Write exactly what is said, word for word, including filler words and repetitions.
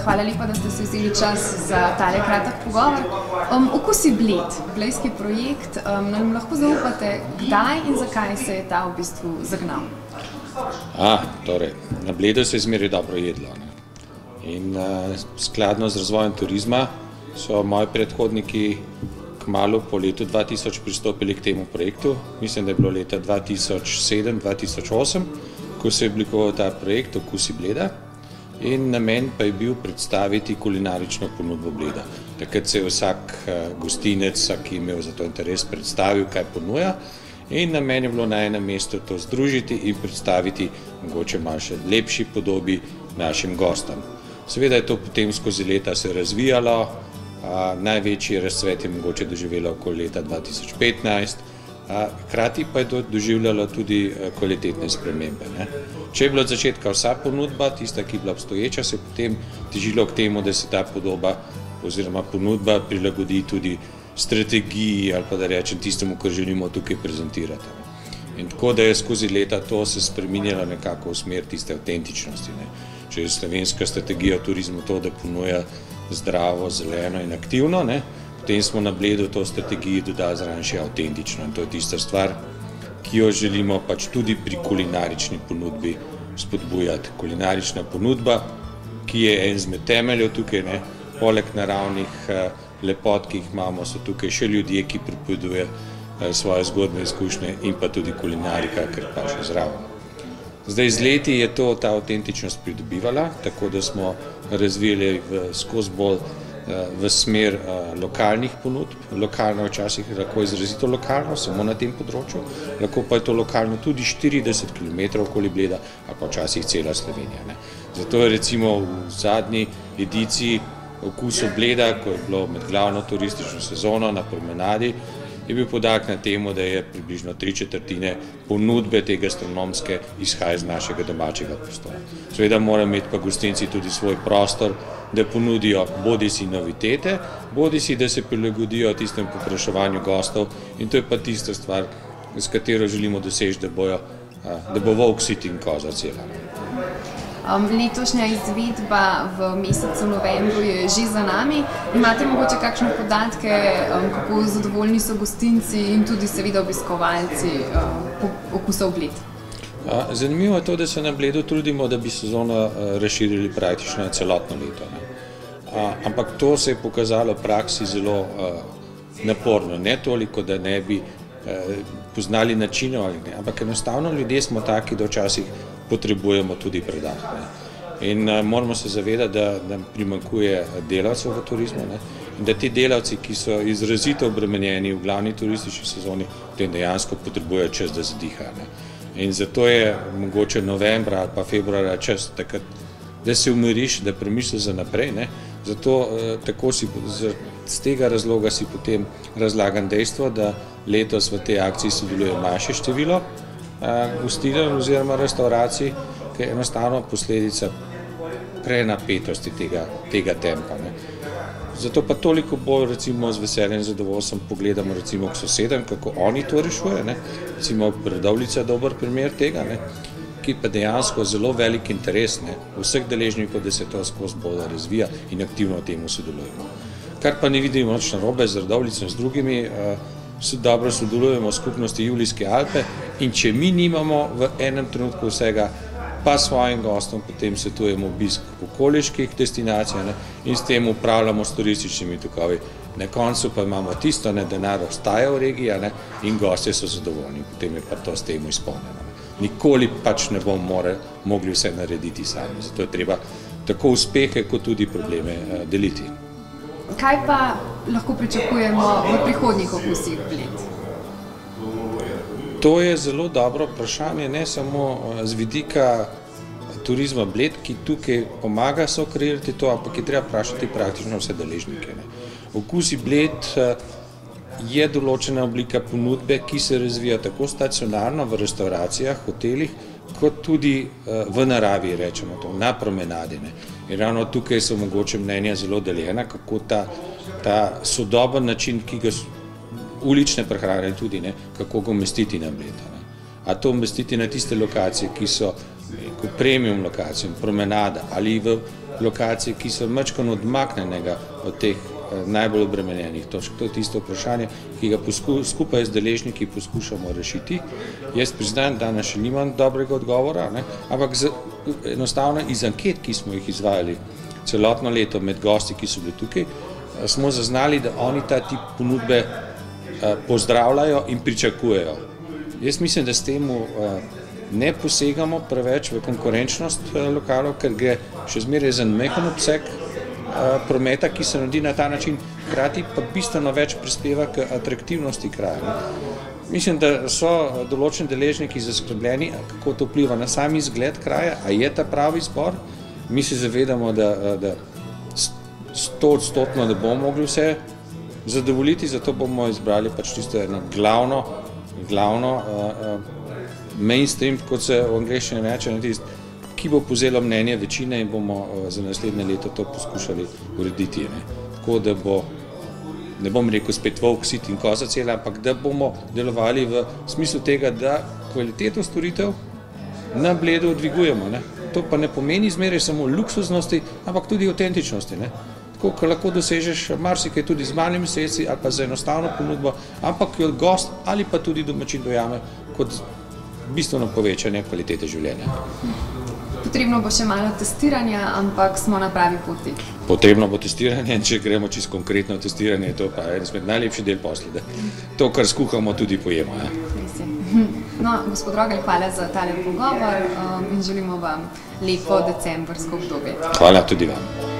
Hvala lepa, da ste se vzeli čas za tale kratek pogovor. Um, Okusi Bled, blejski projekt, um, nam lahko zaupate, kdaj in zakaj se je ta v bistvu zagnal? A, torej, na Bledu se je zmeraj dobro jedlo. Ne? In uh, skladno z razvojem turizma so moji predhodniki kmalu po letu dva tisoč pristopili k temu projektu. Mislim, da je bilo leta dva tisoč sedem dva tisoč osem, ko se je oblikoval ta projekt Okusi Bleda. In namen pa je bil predstaviti kulinarično ponudbo Bleda. Takrat se je vsak gostinec, vsak, ki je imel za to interes, predstavil, kaj ponuja. In namen je bilo na enem mestu to združiti in predstaviti mogoče malo še lepši podobi našim gostom. Seveda je to potem skozi leta se razvijalo, a, največji razcvet je mogoče doživelo okoli leta dva tisoč petnajst, a, hkrati pa je to doživljalo tudi kvalitetne spremembe. Ne. Če je bila od začetka vsa ponudba, tista, ki je bila obstoječa, se je potem težilo k temu, da se ta podoba oziroma ponudba prilagodi tudi strategiji ali pa da rečem tistemu, kar želimo tukaj prezentirati. In tako da je skozi leta to se spreminjalo nekako v smer tiste avtentičnosti. Ne. Če je slovenska strategija v turizmu to, da ponuja zdravo, zeleno in aktivno, ne, potem smo na Bledu to strategiji dodali zraven še avtentično. In to je tista stvar, ki jo želimo pač tudi pri kulinarični ponudbi spodbujati. Kulinarična ponudba, ki je en izmed temeljev tukaj, ne, poleg naravnih lepot, ki jih imamo, so tukaj še ljudje, ki pripovedujejo svoje zgodbe, izkušnje in pa tudi kulinarika, ker pa še zraven. Zdaj z leti je to ta avtentičnost pridobivala, tako da smo razvijali v skozi bolj v smer lokalnih ponudb. Lokalno včasih lahko izrazito lokalno, samo na tem področju, lahko pa je to lokalno tudi štirideset kilometrov okoli Bleda, ali pa včasih cela Slovenija. Ne. Zato je recimo v zadnji ediciji Okusov Bleda, ko je bilo med glavno turistično sezono na promenadi, je bil poudarek na temu, da je približno tri četrtine ponudbe te gastronomske izhaja iz našega domačega prostora. Seveda morajo imeti pa gostinci tudi svoj prostor, da ponudijo bodisi novitete, bodisi da se prilagodijo tistemu povpraševanju gostov, in to je pa tista stvar, s katero želimo doseči, da bojo, da bo volk sit in koza cela. Um, letošnja izvedba v mesecu novembru je že za nami. Imate mogoče kakšne podatke, um, kako zadovoljni so gostinci in tudi seveda obiskovalci um, Okusov Bled? Zanimivo je to, da se na Bledu trudimo, da bi sezono razširili praktično na celotno leto. Ne. A, ampak to se je pokazalo v praksi zelo uh, naporno. Ne toliko, da ne bi uh, poznali načinov ali ne, ampak enostavno ljudje smo taki, da včasih potrebujemo tudi predah. Ne. In uh, moramo se zavedati, da nam primanjkuje delavcev v turizmu, ne. In da ti delavci, ki so izrazito obremenjeni v glavni turistični sezoni, potem dejansko potrebujejo čas, da zadihajo. Ne. In zato je mogoče novembra ali pa februarja čas takrat, da se umiriš, da premisliš za naprej. Ne. Zato uh, tako si, z, z tega razloga si potem razlagam dejstvo, da letos v tej akciji sodeluje manjše število gostiln oziroma restauracij, ki je enostavno posledica prenapetosti tega, tega tempa. Ne. Zato pa toliko bolj recimo z veseljem in zadovoljstvom pogledamo recimo k sosedem, kako oni to rešujejo. Ne. Recimo Brdovljica je dober primer tega, ne, ki pa dejansko zelo velik interes, ne, vseh deležnikov, da se to skozi bolj razvija in aktivno temu sodelujemo. Kar pa ne vidimo nič narobe z Brdovljico in z drugimi, dobro sodelujemo v skupnosti Julijske Alpe, in če mi nimamo v enem trenutku vsega, pa svojim gostom potem svetujemo obisk okoliških destinacij, ne, in s tem upravljamo s turističnimi tokovi. Na koncu pa imamo tisto, da denar ostaja v regiji, ne, in gostje so zadovoljni, potem je pa to s tem izpolnjeno. Nikoli pač ne bomo mogli vse narediti sami, zato je treba tako uspehe kot tudi probleme deliti. Kaj pa lahko pričakujemo v prihodnjih Okusih Bled? To je zelo dobro vprašanje, ne samo z vidika turizma Bled, ki tukaj pomaga sokreirati to, ampak je treba vprašati praktično vse deležnike. Ne. Okusi Bled je določena oblika ponudbe, ki se razvija tako stacionarno v restauracijah, hotelih, kot tudi v naravi, rečemo to, na promenadi. Ne. In ravno tukaj so mogoče mnenja zelo deljena, kako ta, ta sodoben način, ki ga ulične prehrane tudi, ne, kako ga umestiti na Bled. A to umestiti na tiste lokacije, ki so premium lokacijam, promenada ali v lokacije, ki so majčkeno odmaknjenega od teh najbolj obremenjenih točk. To je tisto vprašanje, ki ga posku, skupaj z deležniki poskušamo rešiti. Jaz priznam, da danes še nimam dobrega odgovora, ne? Ampak z, enostavno iz anket, ki smo jih izvajali celotno leto med gosti, ki so bili tukaj, smo zaznali, da oni ta tip ponudbe pozdravljajo in pričakujejo. Jaz mislim, da s temu ne posegamo preveč v konkurenčnost lokalov, ker gre še zmeraj za majhen obseg prometa, ki se naredi na ta način, hkrati pa bistveno več prispeva k atraktivnosti kraja. Mislim, da so določeni deležniki zaskrbljeni, kako to vpliva na sami izgled kraja, a je ta pravi izbor. Mi se zavedamo, da, da sto odstotno ne bomo mogli vse zadovoljiti, zato bomo izbrali pač tisto eno glavno, glavno uh, mainstream, kot se v angleščini reče, tisto, ki bo povzelo mnenje večine in bomo za naslednje leto to poskušali urediti. Ne. Tako da bo, ne bom rekel spet volk, sit in koza cela, ampak da bomo delovali v smislu tega, da kvaliteto storitev na Bledu dvigujemo. Ne. To pa ne pomeni zmeraj samo luksuznosti, ampak tudi avtentičnosti. Ne. Tako, ko lahko dosežeš marsikaj tudi z malimi sredstvi ali pa za enostavno ponudbo, ampak jo gost ali pa tudi domačin dojame kot bistveno povečanje kvalitete življenja. Potrebno bo še malo testiranja, ampak smo na pravi poti. Potrebno bo testiranje, če gremo čisto konkretno testiranje, to pa je en izmed najlepši del posla, da to, kar skuhamo, tudi pojemo. Ja. No, gospod Rogelj, hvala za tale pogovor um, in želimo vam lepo decembrsko obdobje. Hvala tudi vam.